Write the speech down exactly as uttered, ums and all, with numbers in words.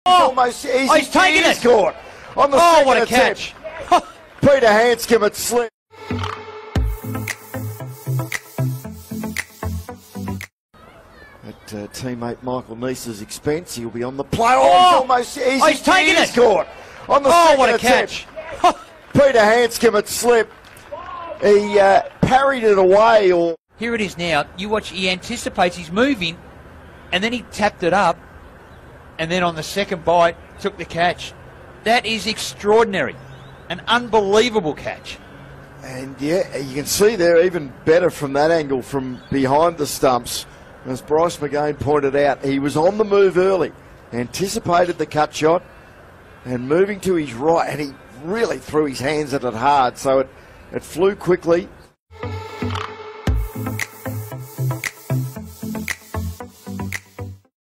Oh, almost easy. Oh, he's taken it. Caught on the oh, second what a attempt. catch. Peter Handscomb had slipped. At uh, teammate Michael Neese's expense, he'll be on the play. Oh, Oh, almost easy. oh, he's taken it. Caught on the Oh, second what a attempt. catch. Peter Handscomb had slipped. He uh, parried it away. Or Here it is now. You watch, he anticipates, he's moving, and then he tapped it up, and then on the second bite, took the catch. That is extraordinary. An unbelievable catch. And yeah, you can see there even better from that angle from behind the stumps. As Bryce McGain pointed out, he was on the move early, anticipated the cut shot, and moving to his right, and he really threw his hands at it hard, so it, it flew quickly.